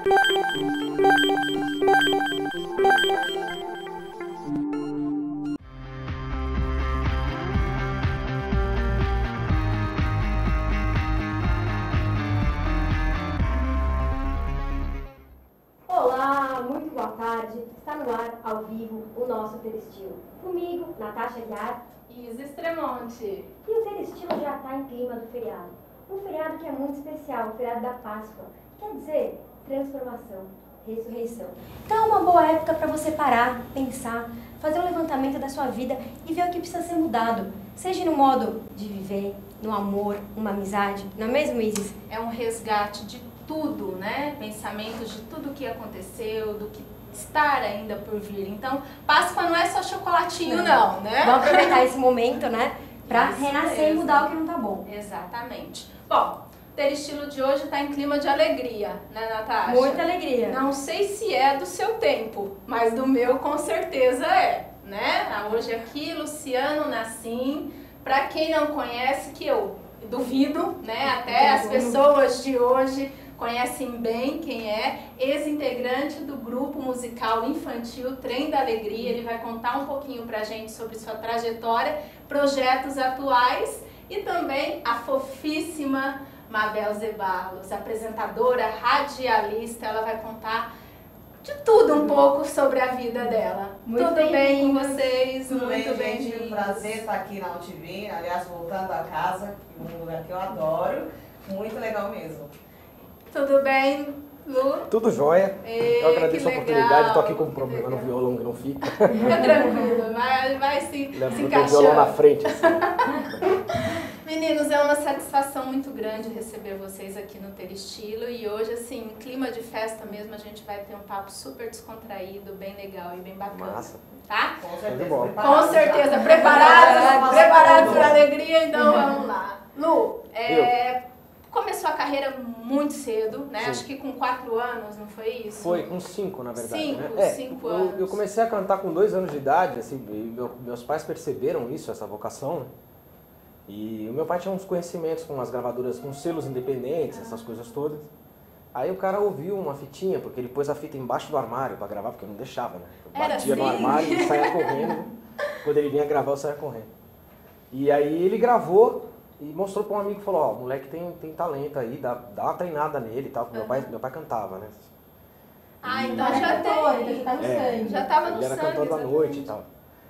Olá, muito boa tarde. Está no ar, ao vivo, o nosso Telestilo. Comigo, Natasha Guiar e Isa Estremonte. E o Telestilo já está em clima do feriado. Um feriado que é muito especial, o feriado da Páscoa. Quer dizer, transformação, ressurreição. Então é uma boa época para você parar, pensar, fazer um levantamento da sua vida e ver o que precisa ser mudado. Seja no modo de viver, no amor, uma amizade. Não é mesmo, Isis? É um resgate de tudo, né? Pensamentos de tudo que aconteceu, do que estar ainda por vir. Então, Páscoa não é só chocolatinho, não, né? Vamos aproveitar esse momento, né? Pra renascer e mudar o que não tá bom. Exatamente. Bom, o Telestilo de hoje tá em clima de alegria, né, Natasha? Muita alegria. Não sei se é do seu tempo, mas do meu com certeza é, né? Hoje aqui, Luciano Nassim. Pra quem não conhece, que eu duvido, né? Até as pessoas de hoje conhecem bem quem é, ex-integrante do grupo musical infantil Trem da Alegria. Ele vai contar um pouquinho pra gente sobre sua trajetória, projetos atuais e também a fofíssima Mabel Zeballos, apresentadora, radialista. Ela vai contar de tudo um pouco sobre a vida dela. Tudo bem com vocês? Tudo Muito bem, gente. bem-vindos. Um prazer estar aqui na UTV, aliás, voltando a casa, um lugar que eu adoro. Muito legal mesmo. Tudo bem, Lu? Tudo jóia. Ei, Eu agradeço a que oportunidade. legal, Estou aqui com um que problema no legal. violão que não fica. Fica tranquilo, vai se Levo o encaixando. violão na frente. Assim. Meninos, é uma satisfação muito grande receber vocês aqui no Telestilo. E hoje, assim, em clima de festa mesmo, a gente vai ter um papo super descontraído, bem legal e bem bacana. Massa. Tá? Com certeza. bom. Com certeza. Preparados para a alegria? Então vamos lá. Lu, começou a carreira muito cedo, né? Sim. Acho que com 4 anos, não foi isso? Foi com 5, na verdade. 5, né? 5 eu anos. comecei a cantar com 2 anos de idade, assim, e meus pais perceberam isso, essa vocação, né? E o meu pai tinha uns conhecimentos com as gravadoras, com selos independentes, essas coisas todas. Aí o cara ouviu uma fitinha, porque ele pôs a fita embaixo do armário pra gravar, porque eu não deixava, né? Eu Era batia no assim? armário e saía correndo. Quando ele vinha gravar, eu saía correndo. E aí ele gravou e mostrou pra um amigo, falou, ó, o moleque tem talento aí, dá uma treinada nele e tal, porque meu pai cantava, né? Ah, então Era já cantor, tem. então já tá no sangue. Já tava no Ele era sangue, cantor da exatamente. noite e tal.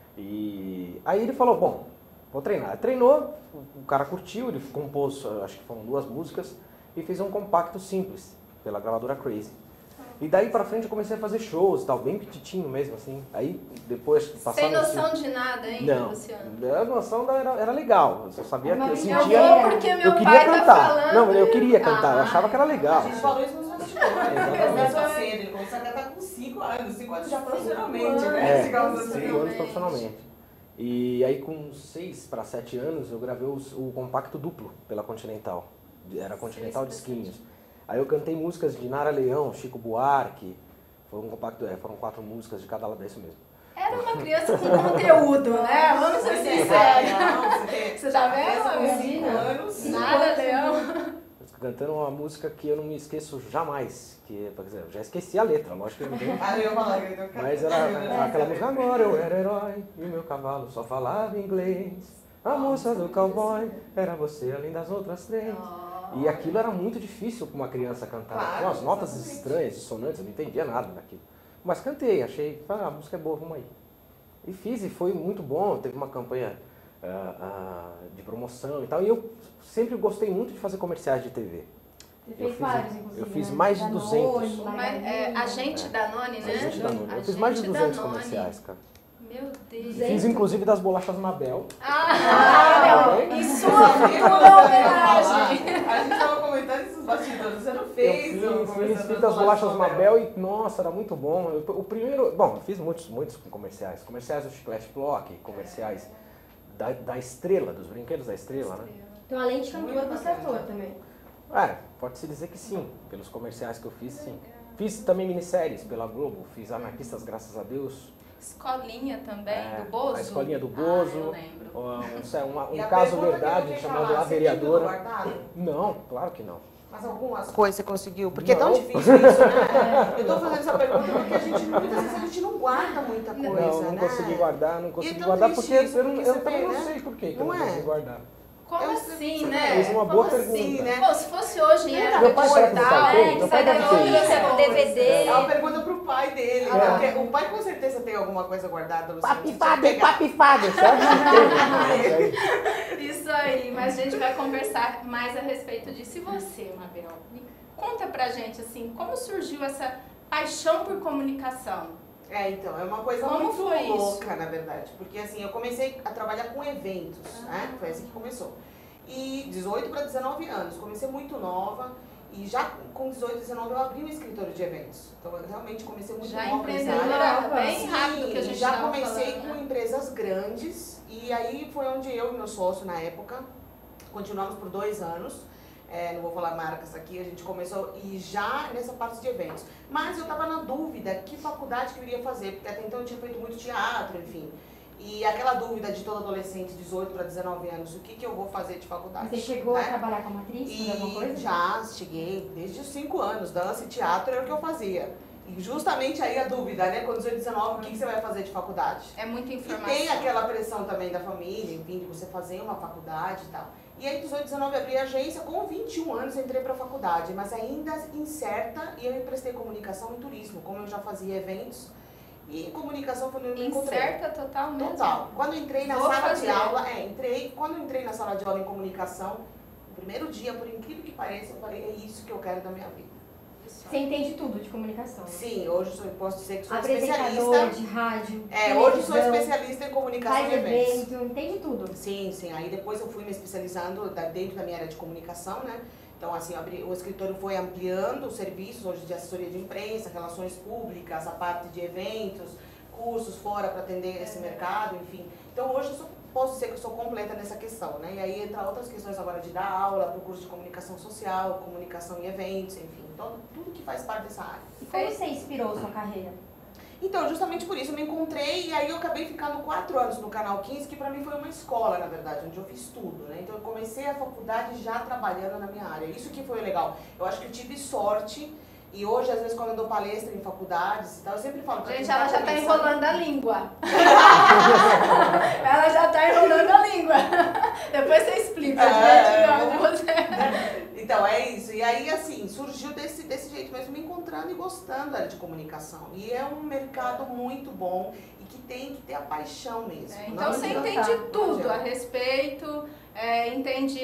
E aí ele falou, bom, vou treinar. Treinou, o cara curtiu, ele compôs, acho que foram 2 músicas, e fez um compacto simples, pela gravadora Crazy. E daí pra frente eu comecei a fazer shows e tal, bem petitinho mesmo, assim. Aí depois passaram... Sem noção de nada ainda, Não, Luciano? a noção era legal, eu sabia que eu Eu sentia... vou porque meu eu queria pai cantar. tá falando. Não, eu queria cantar, eu achava que era A legal. gente falou isso nos bastidores. Exatamente. Ele começou cedo, ele começou a cantar com 5 anos. 5 anos já profissionalmente, né? Digamos assim. 5 anos profissionalmente. E aí com 6 para 7 anos eu gravei o compacto duplo pela Continental. Era Continental Disquinhos. Aí eu cantei músicas de Nara Leão, Chico Buarque. Foi um compacto, foram 4 músicas de cada lado, desse mesmo. Era uma criança com conteúdo, né? Vamos ser sinceros. Você tá vendo? Com 5 anos. Nada, Leão. Cantando uma música que eu não me esqueço jamais. Quer dizer, eu já esqueci a letra, lógico que eu não tenho. Ah, eu ia falar que eu Mas era aquela música, agora eu era herói e o meu cavalo só falava inglês. A moça do cowboy era você além das outras 3. E aquilo era muito difícil para uma criança cantar. Claro, Com as notas exatamente. estranhas, dissonantes, eu não entendia nada daquilo. Mas cantei, achei, a música é boa, vamos aí. E fiz, e foi muito bom, teve uma campanha de promoção e tal. E eu sempre gostei muito de fazer comerciais de TV. Você fez vários, inclusive. eu fiz né? mais de Danone, 200. Margarina. Agente Danone, né? Agente Danone. Eu fiz Agente mais de 200 Danone. comerciais, cara. Meu Deus. Fiz inclusive das bolachas Mabel. Meu, em sua futura homenagem. A gente tava comentando isso nos bastidores. Você não fez Fiz das bolachas Mabel e, nossa, era muito bom. O primeiro, bom, eu fiz muitos comerciais. Comerciais do Chiclete Block, comerciais da Estrela, dos brinquedos da Estrela, né? Então, além de cantor, você é ator também. Pode-se dizer que sim, pelos comerciais que eu fiz, sim. Fiz também minisséries pela Globo, fiz Anarquistas Graças a Deus. Escolinha também, do Bozo? A Escolinha do Bozo. Eu lembro. Um caso verdade chamado A Vereadora. Guardado? Não, claro que não. Mas algumas coisas você conseguiu? Porque é tão Não. difícil isso, né? Eu tô fazendo essa pergunta porque muitas vezes a gente não guarda muita coisa, Não né? consegui guardar, não E consegui tão guardar triste porque isso, eu, não- porque eu você também vê, não né? sei por que eu Não não é? consegui guardar. Como Eu assim, sei, né? Isso é uma Como boa assim? pergunta. né? Bom, se fosse hoje em era Meu pai sabe que digital, meu pai tem? Meu pai deve ter Isso, isso. é com DVD. É uma pergunta pro pai dele, É. né? Porque o pai com certeza tem alguma coisa guardada. Papifado, sabe? Isso aí, mas a gente vai conversar mais a respeito disso. E você, Mabel? Conta pra gente, assim, como surgiu essa paixão por comunicação? Então, é uma coisa Como muito foi isso? louca, na verdade. Porque assim, eu comecei a trabalhar com eventos, né? Foi assim que começou. E 18 para 19 anos, comecei muito nova. E já com 18, 19 eu abri um escritório de eventos. Então eu realmente comecei muito Já nova nessa empreendedora, área. bem rápido que a gente já tava comecei falando, com né? empresas grandes. E aí foi onde eu e meu sócio na época continuamos por 2 anos. Não vou falar marcas aqui, a gente começou e já nessa parte de eventos. Mas eu estava na dúvida que faculdade que eu iria fazer, porque até então eu tinha feito muito teatro, enfim. E aquela dúvida de todo adolescente, 18 para 19 anos, o que eu vou fazer de faculdade? Você chegou né? a trabalhar como atriz, fazer alguma coisa? E já cheguei, desde os 5 anos, dança e teatro era o que eu fazia. E justamente aí a dúvida, né? Quando 18, 19, o que você vai fazer de faculdade? É muita E informação. tem aquela pressão também da família, enfim, de você fazer uma faculdade e tal. E aí, 18, 19, abri a agência, com 21 anos entrei para a faculdade, mas ainda incerta, e eu emprestei comunicação e turismo, como eu já fazia eventos. E comunicação foi onde eu me encontrei. Incerta total mesmo? Total. Quando eu entrei na Vou sala fazer. de aula, quando eu entrei na sala de aula em comunicação, no primeiro dia, por incrível que pareça, eu falei, é isso que eu quero da minha vida. Você entende tudo de comunicação? Sim, hoje eu posso dizer que sou Apresentadora especialista. de rádio, Hoje sou televisão, especialista em comunicação faz e eventos. evento, entende tudo. Sim, sim. Aí depois eu fui me especializando dentro da minha área de comunicação, né? Então, assim, o escritório foi ampliando os serviços, hoje de assessoria de imprensa, relações públicas, a parte de eventos, cursos fora para atender esse mercado, enfim. Então, hoje posso dizer que eu sou completa nessa questão, né? E aí entra outras questões agora de dar aula para o curso de comunicação social, comunicação e eventos, enfim. Então, tudo que faz parte dessa área. E como você inspirou sua carreira? Então, justamente por isso eu me encontrei e aí eu acabei ficando 4 anos no Canal 15, que pra mim foi uma escola, na verdade, onde eu fiz tudo, né? Então eu comecei a faculdade já trabalhando na minha área. Isso que foi legal. Eu acho que eu tive sorte e hoje, às vezes, quando eu dou palestra em faculdades e tal, eu sempre falo pra Gente, quem ela já tá começando- enrolando a língua. Ela já tá enrolando a língua. Depois você explica direitinho onde você... Então, é isso. E aí, assim, surgiu desse jeito mesmo, me encontrando e gostando da área de comunicação. E é um mercado muito bom e que tem que ter a paixão mesmo. Então Não você adianta. entende Não tudo adianta. a respeito, entende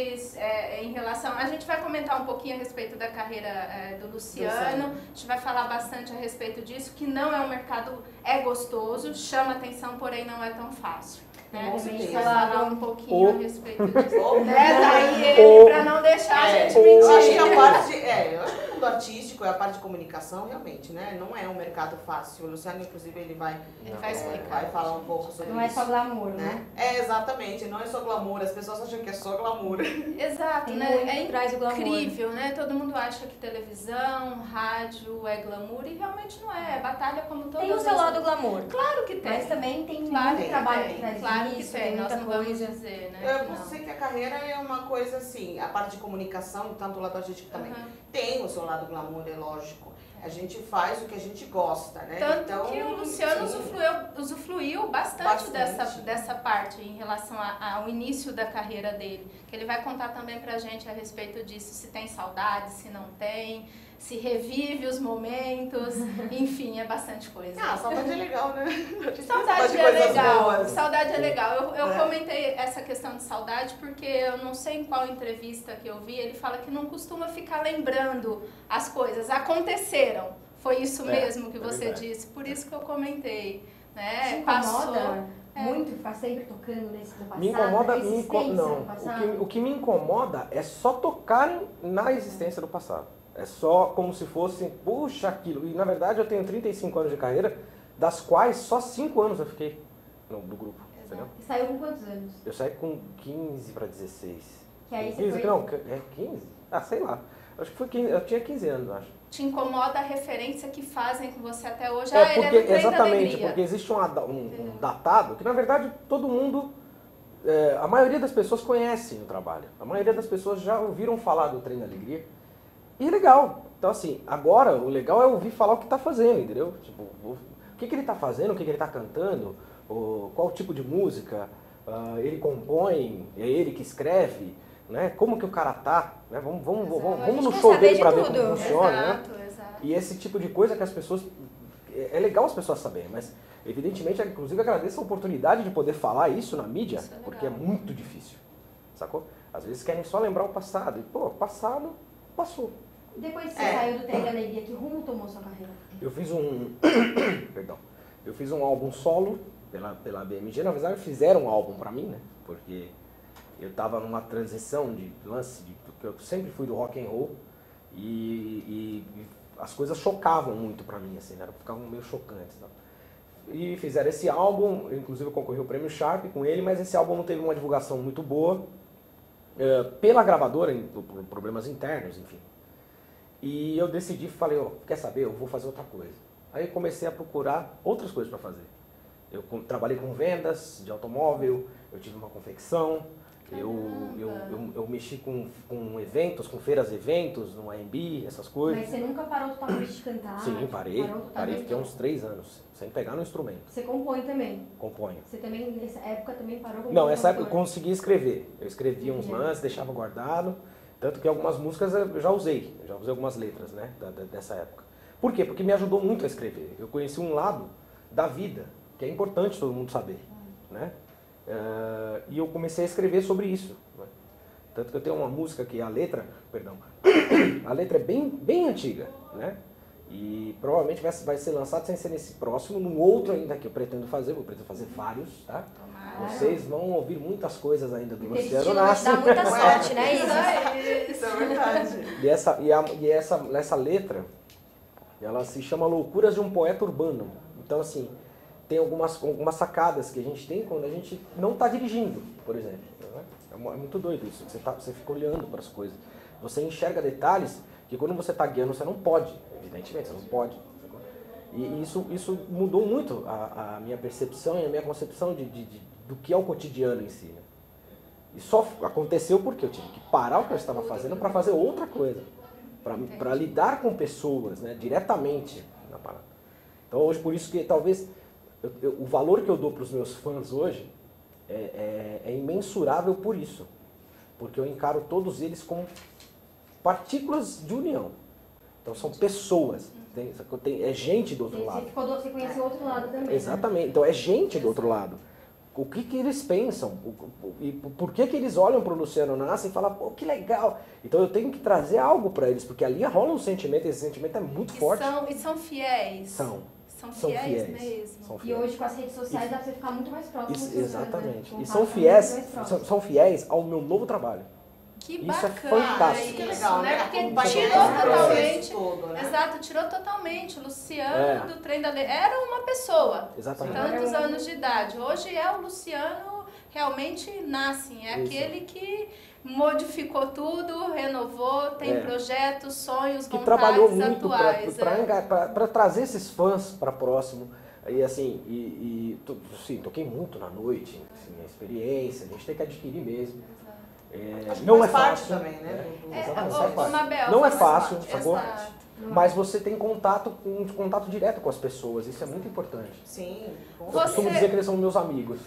em relação... A gente vai comentar um pouquinho a respeito da carreira do Luciano, a gente vai falar bastante a respeito disso, que não é um mercado, é gostoso, chama atenção, porém não é tão fácil. Né? Com A gente certeza. vai falar um pouquinho a respeito disso. Ou- Daí ele, pra não deixar a gente mentir. Eu acho que a parte eu acho que o mundo artístico e a parte de comunicação, realmente, né? Não é um mercado fácil. O Luciano, inclusive, ele vai explicar. vai falar um pouco sobre Não é isso. só glamour, Né? né? Exatamente, não é só glamour, as pessoas acham que é só glamour. Exato, Tem né? muito É por trás do glamour. incrível, né? Todo mundo acha que televisão, rádio é glamour e realmente não é. É batalha como todas Tem o seu as lado outras. glamour. Claro que tem. Mas também tem Claro muito que trabalho tem, por trás claro disso, que tem. Nós muita não vamos coisa. dizer, né? Eu que posso não. dizer que a carreira é uma coisa assim, a parte de comunicação, tanto o lado artístico também. Aham. Tem o seu lado glamour, é lógico. A gente faz o que a gente gosta, né? Tanto Então, que o Luciano sim. usufruiu bastante. Bastante. Dessa parte em relação ao início da carreira dele. Que ele vai contar também pra gente a respeito disso, se tem saudade, se não tem, se revive os momentos, enfim, é bastante coisa. Ah, saudade é legal, né? Saudade de é coisas legal, boas. saudade é legal. Eu É. comentei essa questão de saudade porque eu não sei em qual entrevista que eu vi, ele fala que não costuma ficar lembrando as coisas, aconteceram. Foi isso mesmo que é você verdade. disse, por isso que eu comentei. Te Né? incomoda muito ficar sempre tocando nesse do passado? Me incomoda, a existência não. do passado? O que me incomoda é só tocarem na existência do passado. É só como se fosse, puxa, aquilo. E na verdade eu tenho 35 anos de carreira, das quais só 5 anos eu fiquei do grupo. Entendeu? E saiu com quantos anos? Eu saí com 15 para 16. Que aí você 15, foi... não, 15? Ah, sei lá. Acho que foi 15, eu tinha 15 anos, acho. Te incomoda a referência que fazem com você até hoje? É Ele porque, é do Trem da exatamente, Alegria. porque existe um datado que, na verdade, todo mundo, a maioria das pessoas conhecem o trabalho. A maioria das pessoas já ouviram falar do Trem da Alegria. E é legal. Então, assim, agora o legal é ouvir falar o que tá fazendo, entendeu? Tipo, o que ele tá fazendo, o que ele tá cantando, qual tipo de música, ele compõe, é ele que escreve, né? Como que o cara tá, né? Vamos no show dele pra ver como funciona, né? Exato. E esse tipo de coisa que as pessoas... É legal as pessoas saberem, mas evidentemente, inclusive agradeço a oportunidade de poder falar isso na mídia, porque é muito difícil, sacou? Às vezes querem só lembrar o passado, e pô, passado, passou. Depois que você saiu do Trem da Alegria, que rumo tomou sua carreira? Eu fiz eu fiz um álbum solo pela BMG, na verdade fizeram um álbum pra mim, né? Porque eu tava numa transição de lance, porque eu sempre fui do rock and roll e as coisas chocavam muito pra mim, assim, né? Ficavam meio chocantes, tá? E fizeram esse álbum, inclusive eu concorri ao Prêmio Sharp com ele, mas esse álbum não teve uma divulgação muito boa pela gravadora, por problemas internos, enfim. E eu decidi, falei, quer saber, eu vou fazer outra coisa. Aí comecei a procurar outras coisas para fazer. Eu trabalhei com vendas de automóvel, eu tive uma confecção, eu mexi com eventos, com feiras de eventos, no AMB, essas coisas. Mas você nunca parou totalmente de cantar? Sim, parei, fiquei uns 3 anos, sem pegar no instrumento. Você compõe também? Componho. Você também, nessa época, também parou com Não, nessa época eu consegui escrever. Eu escrevia uns lances, deixava guardado, tanto que algumas músicas eu já usei algumas letras, né, dessa época. Por quê? Porque me ajudou muito a escrever. Eu conheci um lado da vida, que é importante todo mundo saber, né? E eu comecei a escrever sobre isso, né? Tanto que eu tenho uma música que a letra é bem antiga, né? E provavelmente vai ser lançado sem ser nesse próximo, num outro ainda que eu pretendo fazer vários, tá? Tomara. Vocês vão ouvir muitas coisas ainda do Porque Luciano destino vai te Nassi. dar muita sorte, né, Isis? Isso é verdade. E essa letra, ela se chama Loucuras de um Poeta Urbano. Então, assim, tem algumas sacadas que a gente tem quando a gente não está dirigindo, por exemplo. Né? É muito doido isso, você fica olhando para as coisas. Você enxerga detalhes que quando você está guiando você não pode, evidentemente, você não pode. E isso mudou muito a minha percepção e a minha concepção do que é o cotidiano em si. Né? E só aconteceu porque eu tive que parar o que eu estava fazendo para fazer outra coisa. Para lidar com pessoas, né, diretamente na parada. Então hoje, por isso que talvez o valor que eu dou para os meus fãs hoje é imensurável por isso. Porque eu encaro todos eles como partículas de união. Então são pessoas, é gente do outro lado. Você conheceu o outro lado também. Exatamente, né? Então é gente do outro lado. O que eles pensam, e por que eles olham para o Luciano Nassi e falam, pô, que legal. Então eu tenho que trazer algo para eles, porque ali rola um sentimento, esse sentimento é muito forte. E são fiéis. São fiéis mesmo. São E fiéis. hoje com as redes sociais dá pra você ficar muito mais próximo dos seus fãs, Exatamente. né? E são fiéis ao meu novo trabalho. Que Isso bacana. é fantástico. Isso, Que legal, né? Porque Acompanhar tirou esse processo totalmente. todo, né? Exato, tirou totalmente. O Luciano do Trem da Alegria era uma pessoa. Exatamente. Tantos anos de idade. Hoje é o Luciano realmente Nassi. É Isso. aquele que modificou tudo, renovou, tem projetos, sonhos, Que vontades trabalhou muito atuais. para trazer esses fãs para próximo. E assim, sim, toquei muito na noite, assim, a experiência, a gente tem que adquirir mesmo. Acho que Não faz é parte fácil também, né? Exatamente, faz parte. Mabel, Não é faz fácil, parte. sacou? Exato. Mas você tem contato direto com as pessoas, isso é muito importante. Sim. Eu costumo dizer que eles são meus amigos.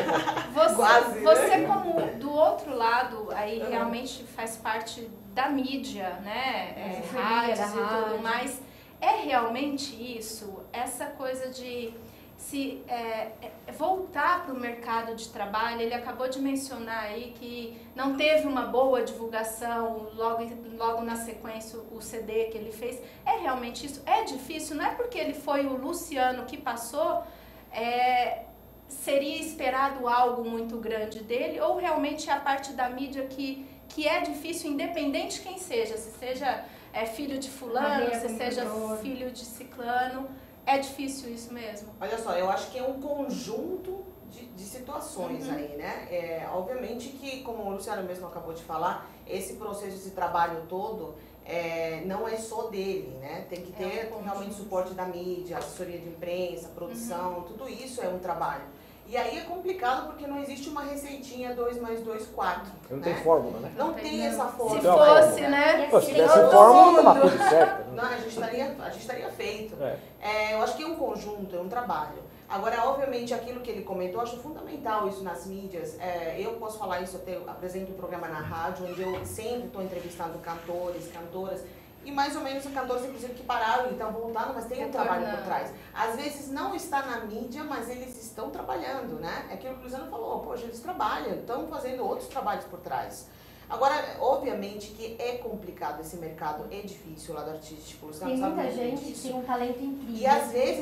Quase, Você né? como do outro lado, aí realmente faz parte da mídia, né? Rádios da e rádio. tudo mais. É realmente isso? Essa coisa de voltar para o mercado de trabalho, ele acabou de mencionar aí que não teve uma boa divulgação, logo na sequência o CD que ele fez. É realmente isso? É difícil? Não é porque ele foi o Luciano que passou, seria esperado algo muito grande dele, ou realmente é a parte da mídia que é difícil, independente quem seja, se seja filho de fulano, se seja filho de ciclano, é difícil isso mesmo? Olha só, eu acho que é um conjunto de situações aí, né? Obviamente que, como o Luciano mesmo acabou de falar, esse processo, esse trabalho todo, não é só dele, né? Tem que ter realmente suporte da mídia, assessoria de imprensa, produção, tudo isso é um trabalho. E aí é complicado porque não existe uma receitinha 2 mais 2, 4. Não tem fórmula, né? Não tem essa fórmula. Se fosse, né? Pô, se Sim, tivesse todo fórmula, tava mundo. tudo certo. Não, a gente estaria feito. É. Eu acho que é um conjunto, é um trabalho. Agora, obviamente, aquilo que ele comentou, eu acho fundamental isso nas mídias. Eu posso falar isso, eu apresento um programa na rádio, onde eu sempre estou entrevistando cantores, cantoras, e mais ou menos cantores, inclusive, que pararam e estão voltando, mas tem um trabalho por trás. Às vezes não está na mídia, mas eles estão trabalhando, né? É aquilo que o Luciano falou, poxa, eles trabalham, estão fazendo outros trabalhos por trás. Agora, obviamente que é complicado esse mercado, é difícil o lado artístico. Tem muita gente que tem um talento incrível. E às vezes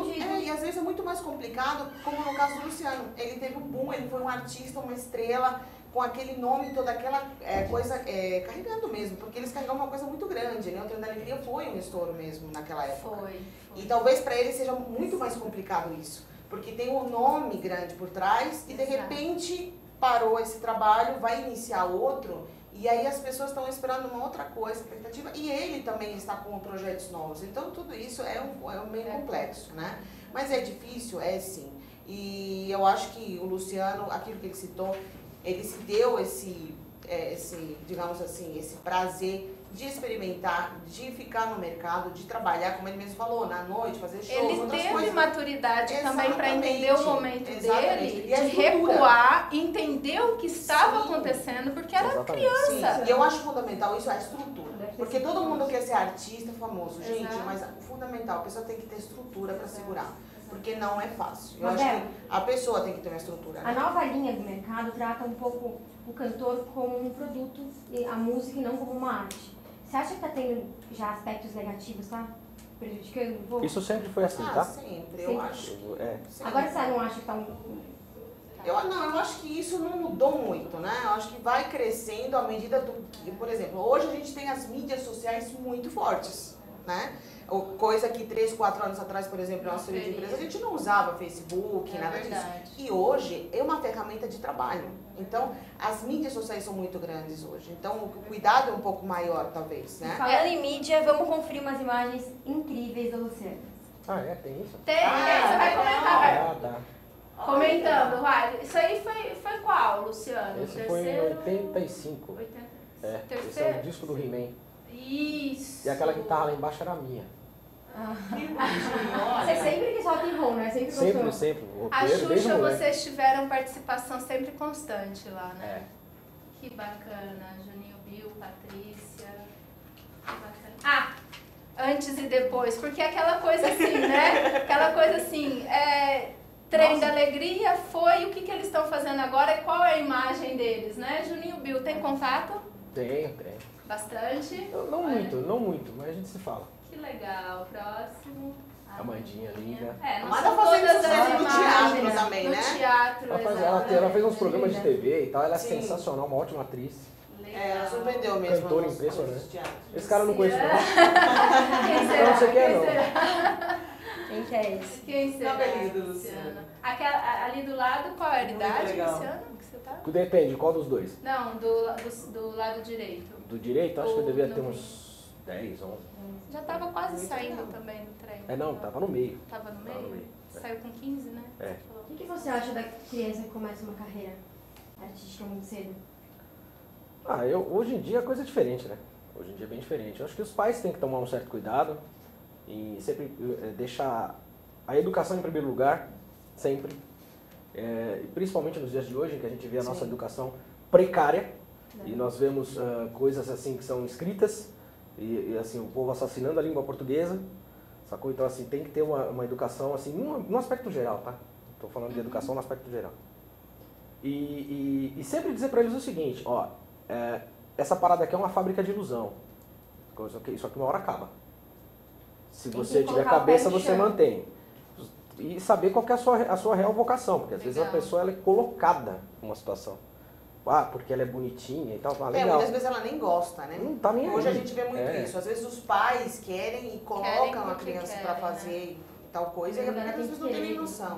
tá é muito mais complicado, como no caso do Luciano. Ele teve um boom, ele foi um artista, uma estrela, com aquele nome, toda aquela coisa carregando mesmo, porque eles carregam uma coisa muito grande, né? O Trem da Alegria foi um estouro mesmo naquela época. Foi. E talvez para ele seja muito mais complicado isso, porque tem um nome grande por trás e de repente parou esse trabalho, vai iniciar outro, e aí as pessoas estão esperando uma outra coisa, expectativa, e ele também está com projetos novos. Então tudo isso é meio complexo, né? Mas é difícil, é sim. E eu acho que o Luciano, aquilo que ele citou, ele se deu esse digamos assim, esse prazer de experimentar, de ficar no mercado, de trabalhar, como ele mesmo falou, na noite, fazer shows, Ele outras teve coisas. maturidade também para entender o momento Exatamente. dele, E a de estrutura. recuar, entender o que estava Sim. acontecendo, porque era Exatamente. criança. Sim, e eu acho fundamental isso, a estrutura. Porque todo mundo quer ser artista famoso, gente, Exato. mas o fundamental, a pessoa tem que ter estrutura para segurar. Porque não é fácil. Eu Mas acho que a pessoa tem que ter uma estrutura. A Né? nova linha do mercado trata um pouco o cantor como um produto, e a música e não como uma arte. Você acha que está tendo já aspectos negativos, tá? Prejudicando um pouco? Isso sempre foi assim, tá? Sempre, eu Sempre. acho. É. Sempre. Agora você não acha que está um... Eu acho que isso não mudou muito, né? Eu acho que vai crescendo à medida do que, por exemplo, hoje a gente tem as mídias sociais muito fortes, né? Coisa que 3, 4 anos atrás, por exemplo, na nossa de empresa, a gente não usava Facebook, nada disso. E hoje é uma ferramenta de trabalho. Então, as mídias sociais são muito grandes hoje. Então, o cuidado é um pouco maior, talvez, né? Falando em mídia, vamos conferir umas imagens incríveis da Luciana. Ah, tem isso? Tem, você vai comentar, vai. Ah, tá. Comentando, vai. Isso aí foi qual, Luciano? Esse foi em 85. 80. Esse é Terceiro? o disco do He-Man. Isso. E aquela guitarra lá embaixo era minha. Você sempre quis rock and roll, né? Sempre gostou. Sempre. O A roteiro, desde Xuxa, moleque. vocês tiveram participação sempre constante lá, né? É. Que bacana. Juninho Bill, Patrícia. Que bacana. Ah, antes e depois. Porque aquela coisa assim, né? Aquela coisa assim, Trem da Alegria foi, o que eles estão fazendo agora e qual é a imagem deles, né? Juninho Bill, tem contato? Tem. Bastante? Não muito, mas a gente se fala. Que legal. Próximo. Amandinha, linda. Não Amanda são fazendo todas sucesso as no imagens. teatro também, né? No teatro, Ela fez uns programas de Linda. TV e tal, ela é Sim. sensacional, uma ótima atriz. Ela surpreendeu mesmo. Cantora nos impressionante. teatros. Esse cara eu não conheço não. Quem será? Não sei quem é, Quem não. será? Quem que é esse? Quem será? Não, beleza, Luciana. Ali do lado, qual era a idade, legal. Luciano, que você tá? Depende, qual dos dois? Não, do lado direito. Do direito, acho que eu devia ter No uns 10, 11. Já tava quase Muito saindo legal. também do trem. Não, tava no meio. Tava no Tava no meio? meio, é. Saiu com 15, né? É. Você falou. O que você acha da criança que começa uma carreira artística muito cedo? Hoje em dia a coisa é diferente, né? Hoje em dia é bem diferente. Eu acho que os pais têm que tomar um certo cuidado e sempre deixar a educação em primeiro lugar, sempre. E principalmente nos dias de hoje, em que a gente vê a nossa Sim. educação precária e nós vemos coisas assim que são escritas e assim o povo assassinando a língua portuguesa, sacou? Então assim tem que ter uma educação assim no aspecto geral, tá? Estou falando de educação no aspecto geral. E sempre dizer para eles o seguinte, ó, essa parada aqui é uma fábrica de ilusão. Isso aqui uma hora acaba. Se Tem que você tiver colocar o pé cabeça, no você chão. mantém. E saber qual que é a sua real vocação, porque às vezes a Legal. pessoa ela é colocada numa situação. Porque ela é bonitinha e tal, legal. Muitas vezes ela nem gosta, né? Não tá nem Hoje a aí. gente vê muito isso. Às vezes os pais querem e colocam a porque criança querem, para fazer tal coisa e a Agora criança às tem vezes que não tem nem querer. noção.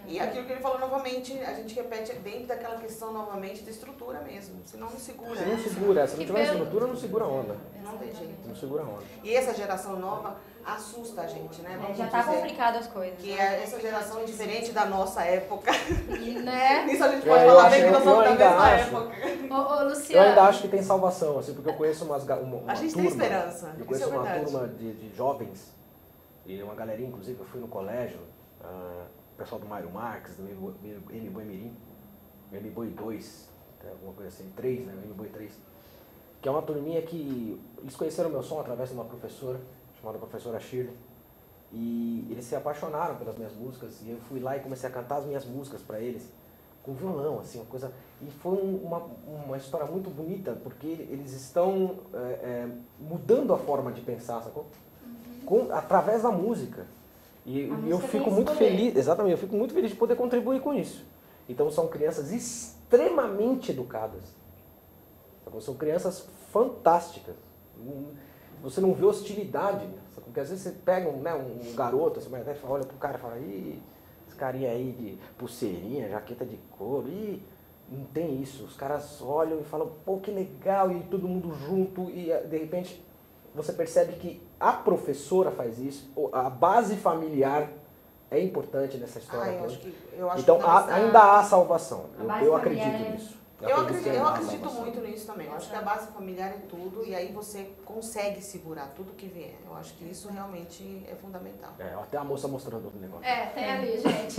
E aquilo que ele falou novamente, a gente repete dentro daquela questão novamente de estrutura mesmo. Senão não segura. Se não segura, se não tiver estrutura, não segura a onda. Não tem jeito. Não segura a onda. E essa geração nova assusta a gente, né? Vamos Já tá dizer complicado as coisas. que essa geração é diferente da nossa época. Né? Isso a gente pode Eu falar acho- bem que nós eu somos da ainda mesma acho. época. Ô, Eu Luciano. ainda acho que tem salvação, assim, porque eu conheço uma A gente turma, tem esperança, Eu isso conheço é uma verdade. turma de jovens, e uma galerinha, inclusive, eu fui no colégio, o pessoal do Mário Marques, do M-Boi Mirim, M-Boi 2, alguma coisa assim, 3, né, M-Boi 3, que é uma turminha que eles conheceram meu som através de uma professora, chamada professora Shirley, e eles se apaixonaram pelas minhas músicas, e eu fui lá e comecei a cantar as minhas músicas para eles, com violão, assim, uma coisa... E foi uma história muito bonita, porque eles estão mudando a forma de pensar, sacou? Através da música. E A eu música fico tem muito esse poder. feliz, exatamente, eu fico muito feliz de poder contribuir com isso. Então são crianças extremamente educadas. Sacou? São crianças fantásticas. Você não vê hostilidade, sacou? Porque às vezes você pega um garoto, assim, mais velho, olha pro cara e fala, ih, esse carinha aí de pulseirinha, jaqueta de couro, ih, não tem isso. Os caras olham e falam, pô, que legal, e todo mundo junto, e de repente você percebe que a professora faz isso, a base familiar é importante nessa história toda. Eu acho Então que não está- ainda há salvação, A base eu familiar acredito é- nisso. Eu que acredito ainda há muito salvação. nisso também. Eu acho que a base familiar é tudo e aí você consegue segurar tudo que vier. Eu acho que isso realmente é fundamental. Até a moça mostrando o negócio. Tem ali, gente.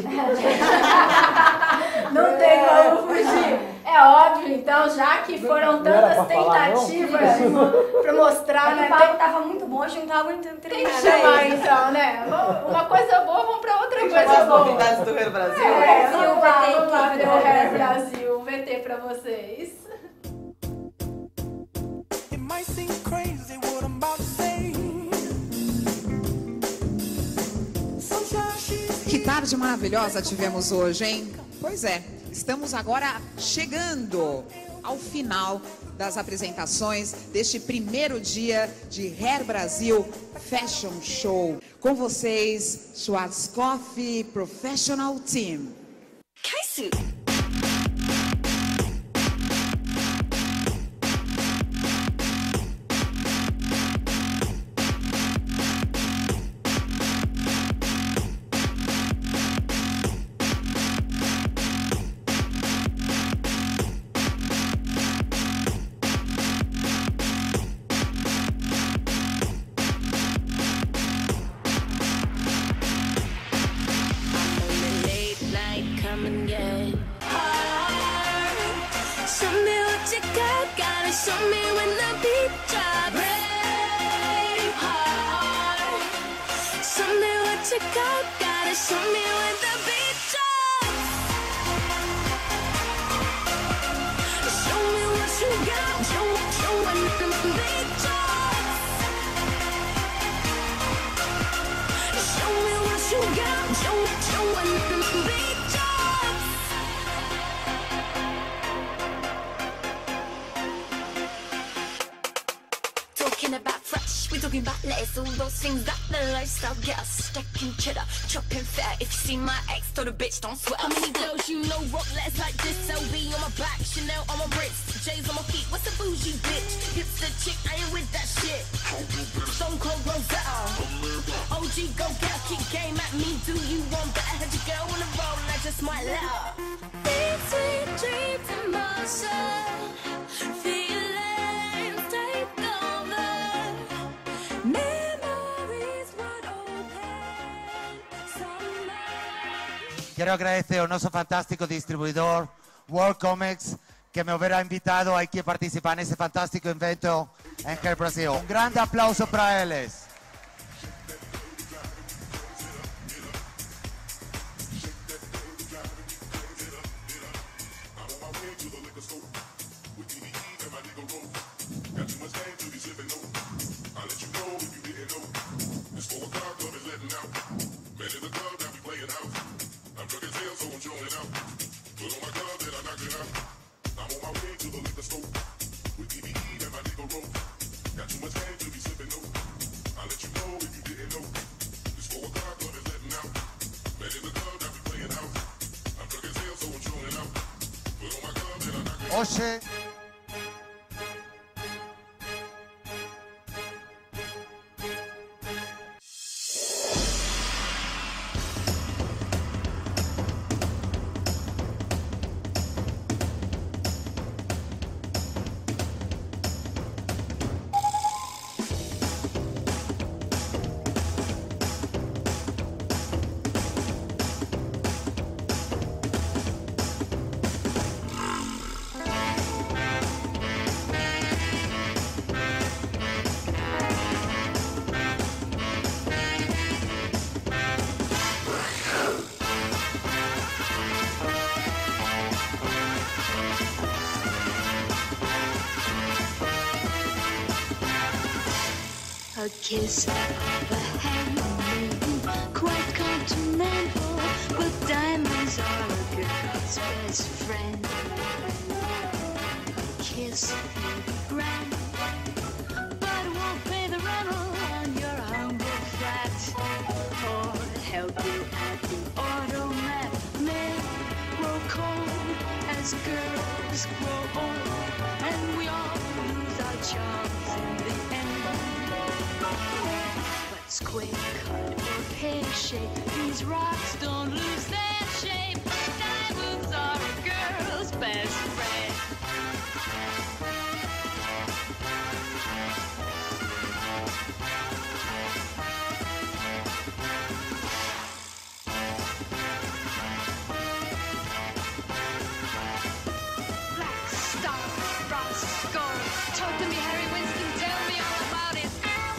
Não tem como fugir. É óbvio, então, já que foram Não era tantas pra falar, não? tentativas pra mostrar, O né? papo tava muito bom, a gente não tava aguentando Tem terminar. que chamar, então, né? Uma coisa boa, vamos pra outra Tem que coisa chamar as boa. novidades do Rio Brasil. Vamos lá, VT vamos lá, aqui, ver VT o Hair Brasil. Brasil, o VT pra vocês. It might seem crazy what I'm about to say. Que tarde maravilhosa tivemos hoje, hein? Pois é, estamos agora chegando ao final das apresentações deste primeiro dia de Hair Brasil Fashion Show. Com vocês, Schwarzkopf Professional Team. Talking about fresh, we talking about less. All those things that the lifestyle gets. Stacking cheddar, chopping fat. If you see my ex, told a bitch don't sweat. How many girls you know rock less like this? LV on my back, Chanel on my wrist, J's on my feet. What's a bougie bitch? Hipster chick, I ain't with that shit. Stone Cold Rosetta, OG go get kick game at me. Do you want better? Had your girl on the roll, and I just might let her. Sweet dreams in motion, feelings take over. Memories would open summer. Quiero agradecer ao nosso fantástico distribuidor, World Comics, que me hubiera invitado aquí a participar en ese fantástico evento en Hair Brasil. Un grande aplauso para eles. Hoje a kiss of a handmaiden, quite continental, but diamonds are a girl's best friend. A kiss may be grand, but it won't pay the rental on your humble flat, or help you at the automat. Men grow cold as girls grow old, and we all lose our charms in the end. Square cut or pear shape, these rocks don't lose their shape. Diamonds are a girl's best friend. Black star, frost, gold. Talk to me, Harry Winston, tell me all about it.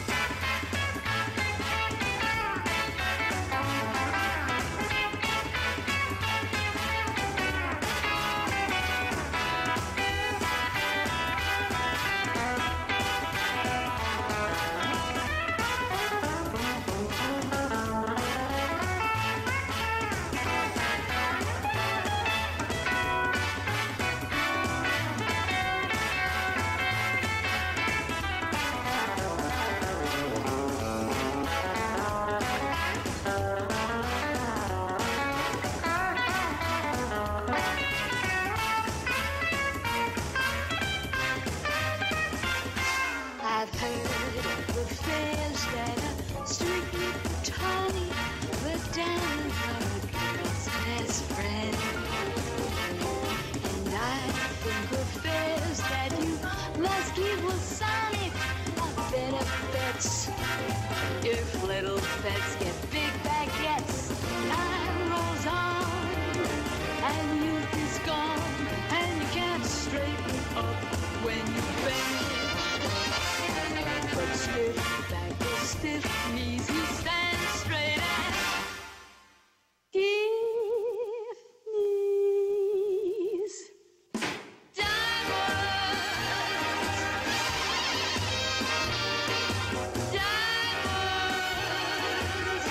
I've heard of the fairs that are strictly tawny, but diamonds are a girl's best friend. And I think of fairs that you must give was sonic are better bets. If little pets get big baguettes, time rolls on, and youth is gone, and you can't straighten up when you bend. But stiff back or stiff knees, you stand straight and stiff knees. Diamonds, diamonds.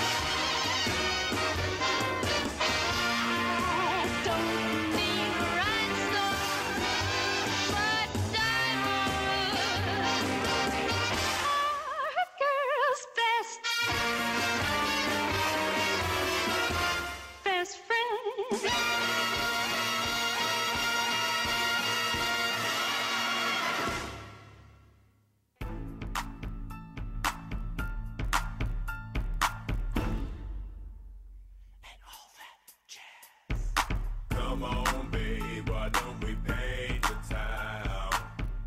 I don't need rhinestones, but diamonds are a girl's best friend. Come on, babe, why don't we paint the town?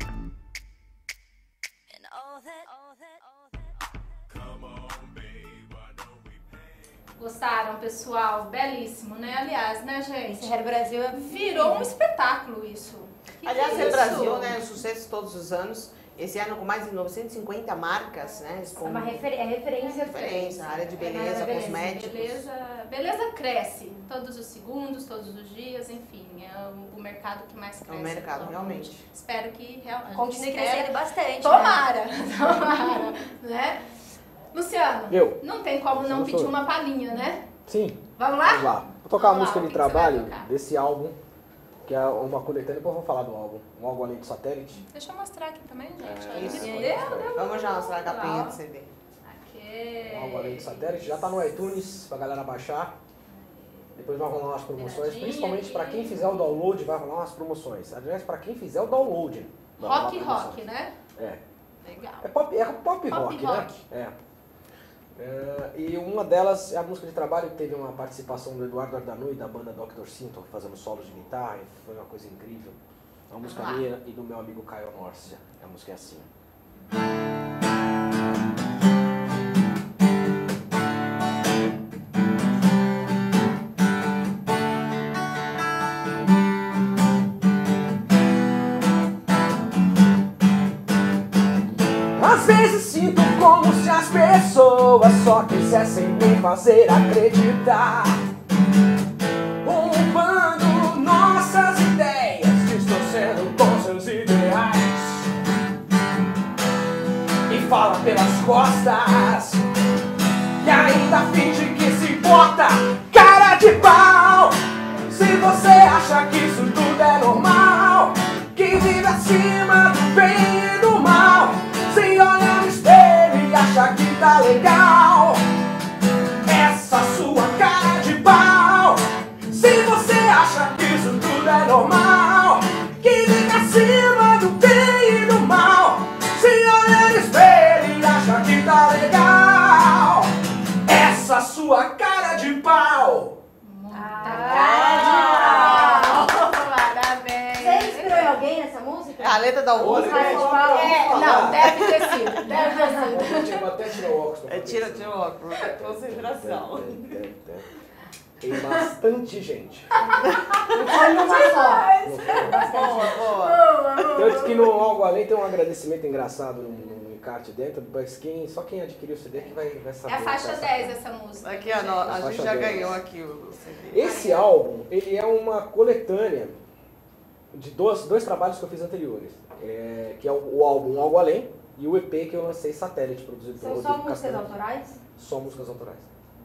And all that. Come on, babe, why don't we paint? Gostaram, pessoal? Belíssimo, né? Aliás, né, gente? Esse Hair Brasil é... Virou um espetáculo isso. Aliás, que o isso? Brasil, né, é um sucesso todos os anos. Esse ano com mais de 950 marcas, né? É uma referência. referência, área de beleza, cosméticos. Beleza cresce todos os segundos, todos os dias, enfim, é o mercado que mais cresce. É o mercado, atualmente. realmente. Espero que realmente Continue crescendo bastante. Tomara, tomara, né? Luciano, Eu. não tem como não pedir uma palhinha, né? Sim. Vamos lá? Vamos lá. Vou tocar a Vamos lá, música o de que que você vai trabalho tocar? desse álbum, que é uma coletânea, depois eu vou falar do álbum. Um álbum além do satélite. Deixa eu mostrar aqui também, gente. É, Olha, isso. deu. Vamos já mostrar a capinha Ó. do CD. Aqui. Um álbum além do satélite. Já tá no iTunes pra galera baixar. Depois vai rolar umas promoções, Viradinha principalmente para aqui. quem fizer o download, vai rolar umas promoções. Aliás, para quem fizer o download. vai rolar promoções. Rock, né? É. Legal. É pop rock, né? É. E uma delas é a música de trabalho que teve uma participação do Eduardo Ardanui, da banda Dr. Sinton, fazendo solos de guitarra, e foi uma coisa incrível. É uma música minha e do meu amigo Caio Norcia. A música é assim. Às vezes sinto como se as pessoas só quisessem me fazer acreditar, roubando nossas ideias, distorcendo com seus ideais, e fala pelas costas e ainda finge que se bota cara de pau. Se você acha que isso tudo é normal, que vive acima do bem e do mal, se olha no espelho e acha que tá legal, essa sua cara de pau. Se você acha que isso tudo é normal, que vive acima do bem e do mal, se olha no espelho e acha que tá legal, essa sua cara de pau. Parabéns. Você inspirou em alguém nessa música? A letra da outra. Não, deve ter sido. Deve ter sido. Vou até tirar o óculos. pra poder Tira ver. o óculos, concentração. Tem bastante gente. Não foi numa só. Boa. Tanto que no Algo Além tem um agradecimento engraçado no encarte dentro, mas só quem adquiriu o CD que vai saber. É a faixa essa 10 essa música. Aqui, ó, a gente faixa já 10. ganhou aqui o CD. Esse álbum, ele é uma coletânea de dois trabalhos que eu fiz anteriores. Que é o álbum Algo Além e o EP que eu lancei, Satélite, produzido pelo São só Rodrigo músicas Castanho. autorais? Só músicas autorais.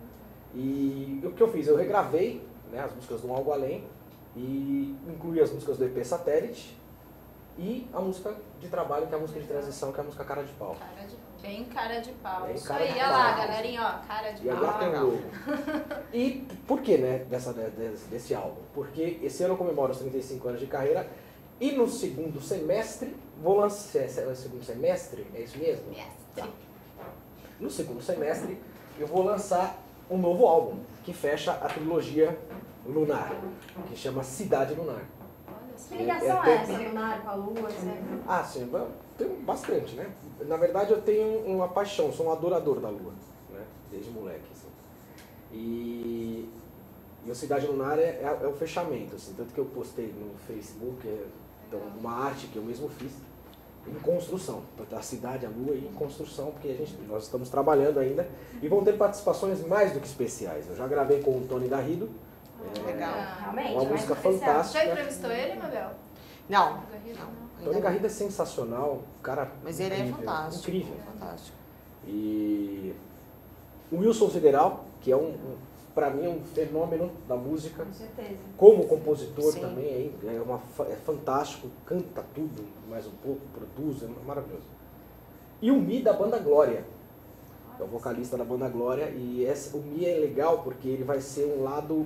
E o que eu fiz? Eu regravei, né, as músicas do Algo Além e incluí as músicas do EP Satélite e a música de trabalho, que é a música de transição, que é a música Cara de Pau. Bem cara de pau. Bem Isso cara aí, de olha lá, pau. galerinha, ó, cara de E pau. agora tem o legal. logo. E por que, né, desse álbum? Porque esse ano eu comemoro os 35 anos de carreira e no segundo semestre vou lançar... É o segundo semestre? É isso mesmo? Tá. No segundo semestre eu vou lançar um novo álbum que fecha a trilogia Lunar, que chama Cidade Lunar. Que ligação é essa, Lunar, com a Lua, etc? Ah, sim, tenho bastante, né? Na verdade eu tenho uma paixão, sou um adorador da Lua, né? Desde moleque, assim. E o Cidade Lunar é o fechamento, assim, tanto que eu postei no Facebook então, uma arte que eu mesmo fiz em construção, a cidade, a Lua em construção, porque nós estamos trabalhando ainda e vão ter participações mais do que especiais. Eu já gravei com o Tony Garrido. Legal. Realmente, Uma mais música especial. fantástica. Já entrevistou ele, Mabel? Não. Tony Garrido é sensacional, cara. Mas ele é incrível, fantástico. Incrível. Fantástico. E o Wilson Sideral, que é para mim, um fenômeno da música. Com certeza. Como compositor Sim. também, é fantástico, canta tudo, mais um pouco, produz, é maravilhoso. E o Mi da banda Glória, é o vocalista da banda Glória, e o Mi é legal porque ele vai ser um lado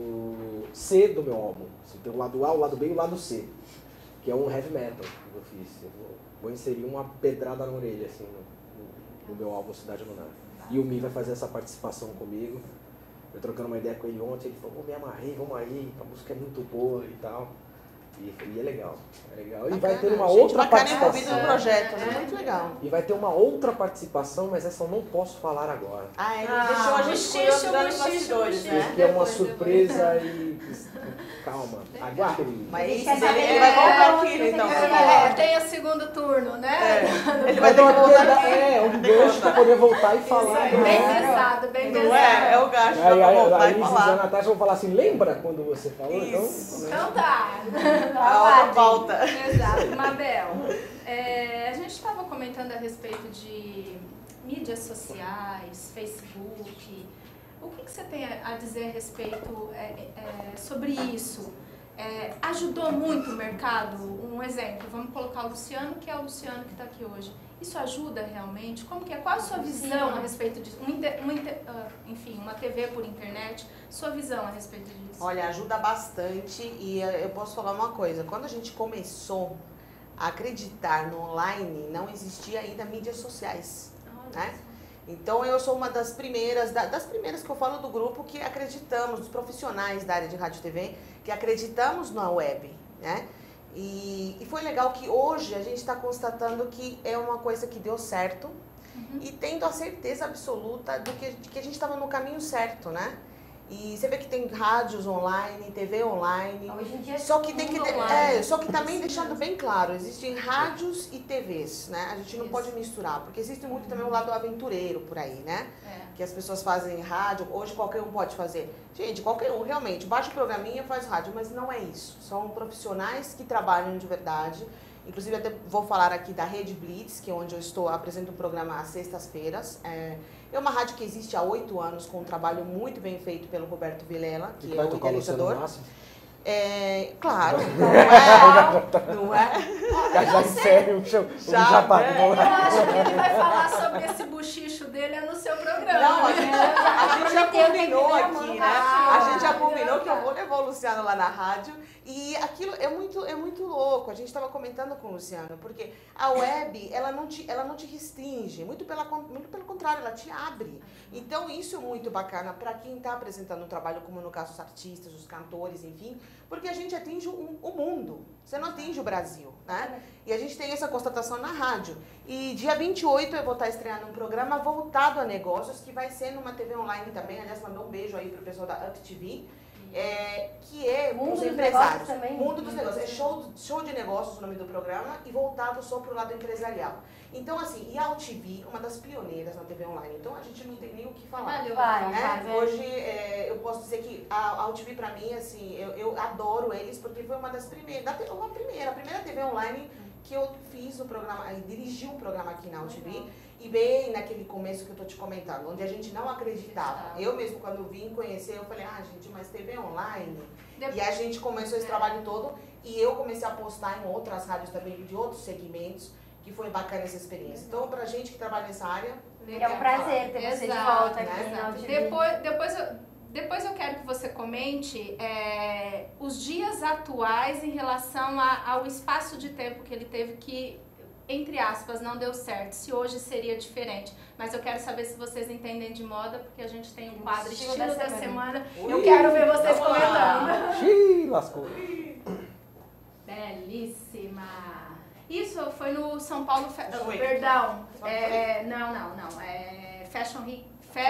C do meu álbum. Assim, tem o lado A, o lado B e o lado C, que é um heavy metal que eu fiz. Eu vou inserir uma pedrada na orelha assim, no meu álbum Cidade Lunar. E o Mi vai fazer essa participação comigo. Eu trocando uma ideia com ele ontem, ele falou, me amarrei, vamos aí, a música é muito boa e tal. E é legal, é legal. E vai ter uma Gente outra bacana envolvida participação. no projeto, né? Muito legal. E vai ter uma outra participação, mas essa eu não posso falar agora. Ah, ele deixou a gente curioso nos bastidores, né? Porque é uma surpresa e... Calma, aguarde. Mas Ele quer ele saber vai voltar onde aqui, você então, quer pra chegar. falar. Tem o segundo turno, né? Ele vai ter que voltar aqui. um gancho pra poder voltar e falar. Bem né? pensado, bem Não pensado. é o gasto Aí pra voltar a e Isis e a falar. Natasha vão falar assim, lembra quando você falou? Isso. Então tá. A outra volta. Exato. Mabel, a gente estava comentando a respeito de mídias sociais, Facebook. O que você tem a dizer a respeito sobre isso? Ajudou muito o mercado? Um exemplo, vamos colocar o Luciano, que é o Luciano que está aqui hoje. Isso ajuda realmente? Como que é? Qual a sua visão a respeito disso? Enfim, uma TV por internet, sua visão a respeito disso? Olha, ajuda bastante e eu posso falar uma coisa. Quando a gente começou a acreditar no online, não existia ainda mídias sociais, né? Então eu sou uma das primeiras que eu falo do grupo que acreditamos, dos profissionais da área de rádio e TV, que acreditamos na web, né? E foi legal que hoje a gente está constatando que é uma coisa que deu certo e tendo a certeza absoluta de que a gente estava no caminho certo, né? E você vê que tem rádios online, TV online. Hoje em dia só que tem que só que também deixando bem claro, existem rádios e TVs, né? A gente não pode misturar, porque existe muito também o lado aventureiro por aí, né? Que as pessoas fazem rádio, hoje qualquer um pode fazer. Gente, qualquer um, realmente, baixa o programinha, faz rádio, mas não é isso. São profissionais que trabalham de verdade. Inclusive, até vou falar aqui da Rede Blitz, que é onde eu apresento um programa às sextas-feiras. É uma rádio que existe há 8 anos, com um trabalho muito bem feito pelo Roberto Vilela, que é o idealizador. Claro, não é? Já sério, já pagou. Eu acho que ele vai falar sobre esse buchicho dele no seu programa. Não, a gente já combinou aqui, né? A gente já combinou que eu vou levar o Luciano lá na rádio. E aquilo é muito louco. A gente estava comentando com o Luciano, porque a web, ela não te restringe, muito pelo contrário, ela te abre. Então, isso é muito bacana para quem está apresentando um trabalho, como no caso os artistas, os cantores, enfim, porque a gente atinge o mundo, você não atinge o Brasil, né? E a gente tem essa constatação na rádio. E dia 28 eu vou estar estreando um programa voltado a negócios, que vai ser numa TV online também. Aliás, mandou um beijo aí pro pessoal da Up TV. Que é os empresários. Mundo dos negócios. É show de negócios o nome do programa e voltado só para o lado empresarial. Então, assim, e a UTV, uma das pioneiras na TV online. Então, a gente não tem nem o que falar. Hoje, eu posso dizer que a UTV, para mim, assim, eu adoro eles, porque foi uma das primeiras, a primeira TV online que eu fiz o programa, dirigi um programa aqui na UTV. E bem naquele começo que eu tô te comentando, onde a gente não acreditava. Eu mesmo, quando vim conhecer, eu falei, gente, mas TV online? E a gente começou esse trabalho todo e eu comecei a apostar em outras rádios também, de outros segmentos, que foi bacana essa experiência. Então, pra gente que trabalha nessa área... É um prazer ter você de volta aqui na UTV. Depois eu quero que você comente os dias atuais em relação ao espaço de tempo que ele teve que... entre aspas, não deu certo, se hoje seria diferente. Mas eu quero saber se vocês entendem de moda, porque a gente tem um quadro Estilo da Semana. Eu quero ver vocês comentando. Xiii, lascou. Belíssima. Isso foi no São Paulo... Perdão. Não. Fashion Week.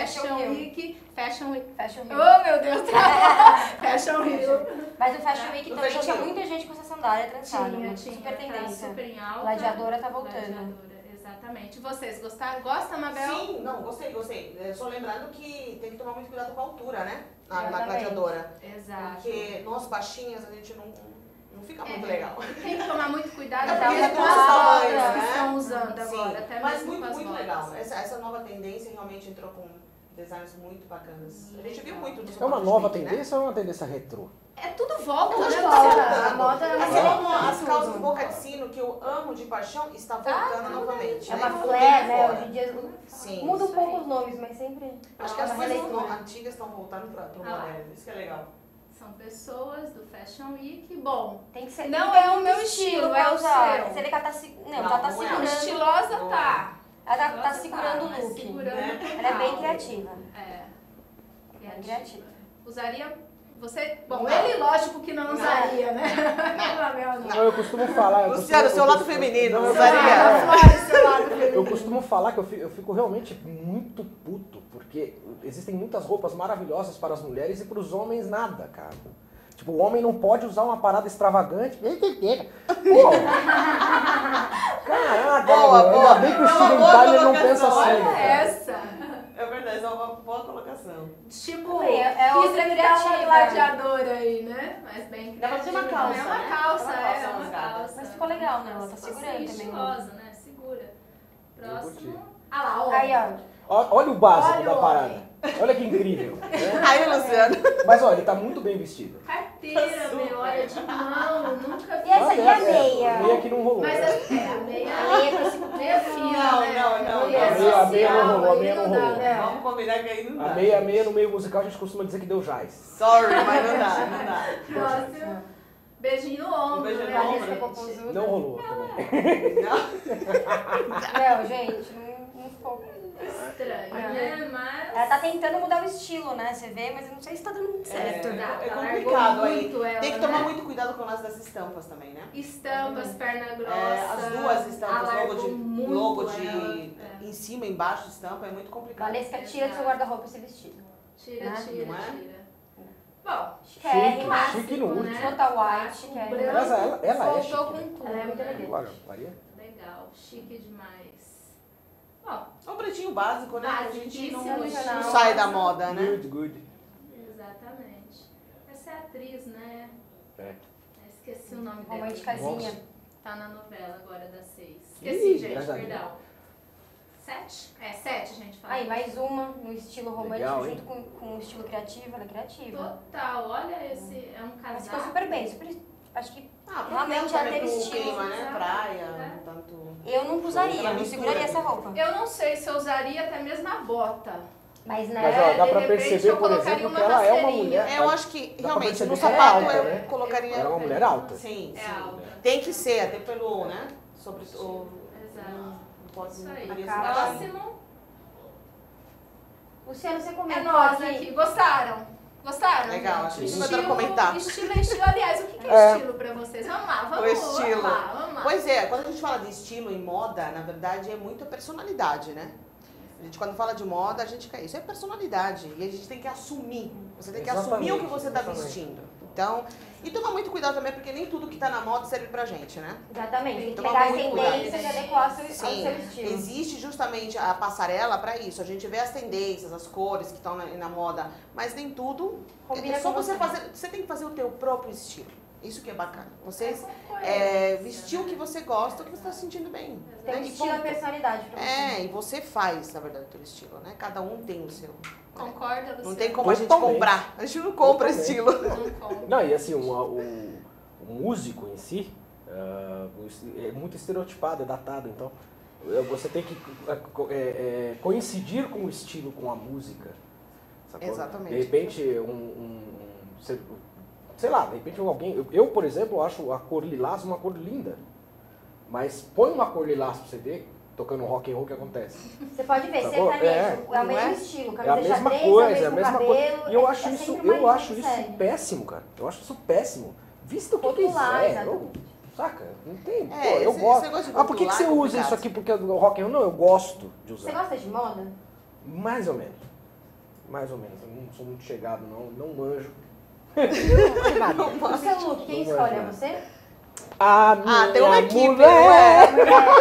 Oh, meu Deus. Fashion Week. Mas o Fashion Week também tinha muita gente com essa sandália trançada. Super tendência. Super em alta. Gladiadora tá voltando. Gladiadora, exatamente. Vocês gostaram? Gosta, Mabel? Sim, não, gostei. Só lembrando que tem que tomar muito cuidado com a altura, né? Na gladiadora. Exato. Porque nós baixinhas, a gente não fica muito legal. Tem que tomar muito cuidado com as tamanhos, que estão usando agora. Até mas mesmo muito legal. Essa nova tendência realmente entrou com designs muito bacanas. A gente viu muito disso. É uma nova tendência ou é uma tendência retrô? É tudo volta, né? A moda é as calças de boca de sino, que eu amo de paixão, está voltando novamente. É uma flare, né? Hoje em dia muda um pouco os nomes, mas sempre... Acho que as coisas antigas estão voltando para o moderno. Isso que é legal. São pessoas do Fashion Week. Bom, tem que ser, não é o meu estilo, é o seu. Você vê que ela tá segurando. Estilosa tá. Ela tá segurando o look. Ela é bem criativa. Bem criativa. Usaria... Você... Bom, ele lógico que não usaria, né? Não, eu costumo falar... Luciano, seu lado feminino, não usaria. Eu costumo falar que eu fico realmente muito puto, porque existem muitas roupas maravilhosas para as mulheres e para os homens nada, cara. Tipo, o homem não pode usar uma parada extravagante. Pô! Caraca, ainda bem que o Steven Tyler não pensa assim. Essa. É verdade, é uma boa colocação. Tipo, outra criativa gladiadora aí, né? Mas bem criativa. Dá pra fazer uma calça. É uma calça. Mas ficou legal, né? Ela tá segurando também. Estilosa, né? Segura. Próximo. Ah lá, ó. Aí, ó. Olha o básico da parada. Olha que incrível. Né? Aí, Luciano. Mas olha, ele tá muito bem vestido. carteira, meu, olha, de mão, nunca E essa aqui é a meia. A meia que não rolou. Mas né? a A meia meia fina, Não, né? não, não. Meia A meia social, não rolou, a meia aí não dá, rolou. né? Vamos combinar que aí não dá. A meia no meio musical a gente costuma dizer que deu jazz. Sorry, mas não dá, não dá. Próximo. Beijinho no ombro, Beijinho no né, ombro. gente? Popozuda. Não rolou também. Não, gente, não ficou. Estranho, né? Mas... Ela tá tentando mudar o estilo, né? Você vê, mas eu não sei se tá dando muito certo. É Ela complicado largou aí. muito ela, Tem que tomar né? muito cuidado com o lance das estampas também, né? Estampas, perna grossa. As duas estampas, alargou muito logo de ela. em cima e embaixo de estampa, é muito complicado. Valesca, tira do seu guarda-roupa esse vestido. Tira, Né? tira, Não é? tira. Bom, Chique, chique no último. né? Total white, que é branco, Mas ela é voltou chique, com né? tudo, Ela é muito né? elegante. Olha, Maria. Legal, chique demais. Bom, É um pretinho básico, né? A gente não Basicíssimo, sai da moda, né? Good, good. exatamente. Essa é a atriz, né? É. Esqueci o nome dela. Romanticazinha. Tá na novela agora das 6. Esqueci, Ih, gente, casadinha. perdão. 7? É, 7, gente. Fala. Aí, mais uma no estilo romântico, Legal, hein? junto com o estilo criativo. Ela é criativa. Total, olha esse. É um Mas casal. ficou super bem, super. Acho que Realmente realmente já ela teve pro estilo. clima, né? Praia, É. tanto... Eu não usaria, Ela não mistura. seguraria essa roupa. Eu não sei se eu usaria até mesmo a bota. Mas, né? Mas ó, dá de pra repente, perceber, eu por colocaria exemplo, que uma ela é uma rasteirinha. mulher. Eu acho que, Dá pra realmente, perceber no que ela é sapato alta, eu né? colocaria... Ela é uma mulher alta. Sim, É sim. alta. Tem que ser, até pelo, né? Sobre o... Exato. Não pode Isso aí. poderia ser Acaba. baixinho. Próximo. Luciano, você É comentou nós aqui. Gostaram? Gostaram? Legal, gente? acho que isso vai dar pra comentar. Estilo é estilo. Aliás, o que é É. estilo pra vocês? Vamos lá, O vamos estilo. lá, vamos lá. Pois é, quando a gente fala de estilo e moda, na verdade é muito personalidade, né? A gente quando fala de moda, a gente quer isso, é personalidade. E a gente tem que assumir. Você tem que assumir o que você está Exatamente. vestindo. Então, e tomar muito cuidado também, porque nem tudo que está na moda serve pra gente, né? Exatamente. Tem que Tomar pegar as muito cuidado. tendências e adequar ao Sim, seu estilo. existe justamente a passarela para isso. A gente vê as tendências, as cores que estão na moda, mas nem tudo. Combina É só com você você. fazer. Você tem que fazer o teu próprio estilo. Isso que é bacana. Você coerência, vestir o que você gosta, o que você está se sentindo bem. Tem né? um E estilo e ponto. personalidade pra você. É, e você faz, na verdade, o teu estilo, né? Cada um tem o seu. Concorda, Luciano? Não tem como a gente Totalmente. comprar. A gente não compra Totalmente. estilo. Não compra. Não, e assim, o músico em si é muito estereotipado, é datado, então você tem que coincidir com o estilo, com a música. Sacou? Exatamente. De repente, sei lá, de repente alguém... Eu, por exemplo, acho a cor lilás uma cor linda, mas põe uma cor lilás pra você ver, tocando rock and roll, o que acontece? Você pode ver, Sacou? sertanejo, é o Não mesmo é? estilo, É a camisa mesma xadrez, coisa, é o é a mesmo mesma cabelo, coisa. E eu acho sempre isso, uma eu linha acho que isso segue. péssimo, cara. Eu acho isso péssimo. Vista o que Rotular, quiser. exatamente. Saca? Não tem. Pô, É, eu esse gosto. negócio de Ah, por que rotular você é usa complicado. isso aqui? Porque o rock and roll, não, eu gosto de Você usar. gosta de moda? Mais ou menos. Mais ou menos. Eu não sou muito chegado, não manjo. O seu look, quem Não escolhe? é, É não. você? A minha tem uma equipe, mulher.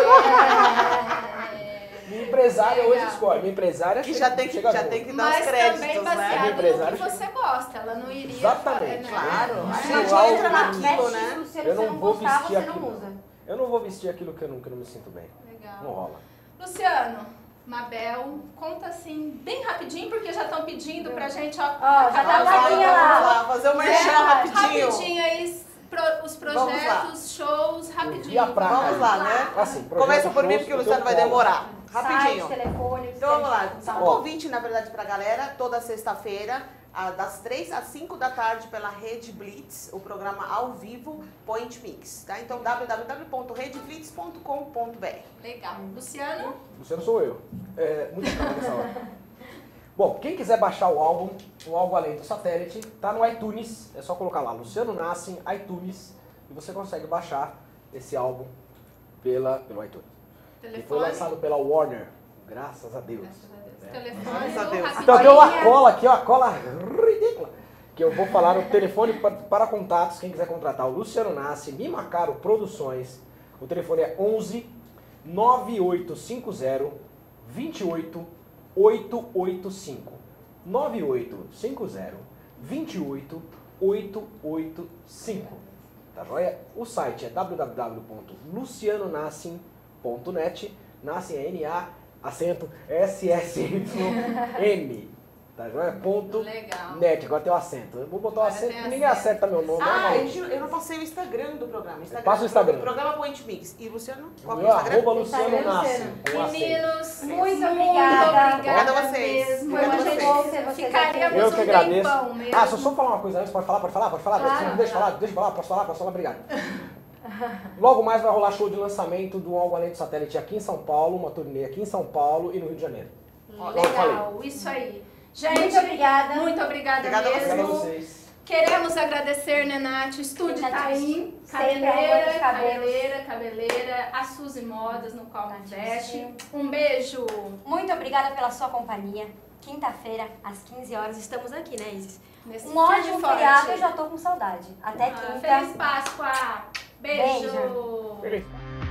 É, Minha empresária hoje Legal. escolhe. Minha empresária Que chega, já tem que chega dar junto. os Mas também créditos, né? Minha baseado no empresária que você gosta. Ela não iria... Exatamente. né? Claro. A Sim, gente algo- entra naquilo, Veste né? isso, se Eu você não não vou gostar, vestir você não aquilo. usa. Eu não vou vestir aquilo que eu não me sinto bem. Legal. Não rola. Luciano, Mabel, conta assim, bem rapidinho, porque já estão pedindo pra gente, ó. Ó, já tá acabar a o plaquinha programa. lá. Vamos lá, fazer o merchan rapidinho. Rapidinho aí, os projetos, shows, rapidinho. Via pra Vamos lá, né? Assim, Começa por mim, shows, porque o eu Luciano vai tenho polo. demorar. Rapidinho. Site, telefone. Então vamos lá. Tá. Um convite, na verdade, pra galera, toda sexta-feira, das 3 às 5 da tarde, pela Rede Blitz, o programa ao vivo Point Mix, tá? Então, www.redblitz.com.br. Legal. Luciano? Luciano sou eu. Muito bom nessa hora. Bom, quem quiser baixar o álbum Além do Satélite, tá no iTunes. É só colocar lá, Luciano Nassim, iTunes, e você consegue baixar esse álbum pelo iTunes. E foi Telefone? lançado pela Warner, graças a Deus. Graças a Deus. né? Telefone, Graças a Deus. rapidinho. Então tem uma cola aqui, uma cola ridícula, que eu vou falar no telefone para contatos, quem quiser contratar o Luciano Nassi, Mimacaro Produções, o telefone é 11 9850 28885. 9850 28885. Tá joia? O site é www.lucianonassim.net. Nassim é N-A, acento S-S-Y-M. Tá joia? Ponto Legal. net, agora tem o acento. Eu vou botar o Agora acento tem porque ninguém acento. acerta meu nome. Ah, normalmente. eu não passei o Instagram do programa. Passa o Instagram. Programa Point Mix. E Luciano? Qual que é Meu o Instagram? arroba Luciano Nasce. Com acento. Meninos, Muito obrigada. obrigada a vocês. mesmo. Obrigada a A gente vocês. ficaríamos Eu que um agradeço. tempão mesmo. Ah, só falar uma coisa antes, pode falar? Claro. Deixa eu falar, posso falar, obrigado. Logo mais vai rolar show de lançamento do Algo Além do Satélite aqui em São Paulo, uma turnê aqui em São Paulo e no Rio de Janeiro. Legal, isso aí. Gente, Muito obrigada. Muito obrigada Obrigada a vocês. mesmo. Obrigado a vocês. Queremos agradecer, Nenate, o Estúdio Itaim, Sempre arrumando os cabelos. cabeleira, a Suzy Modas, no qual me veste. Um beijo. Muito obrigada pela sua companhia. Quinta-feira, às 15 horas, estamos aqui, né, Isis? Nesse Um ótimo firme e forte. feriado, eu já tô com saudade. Até quinta. Feliz Páscoa. Beijo. Beijo. Feliz.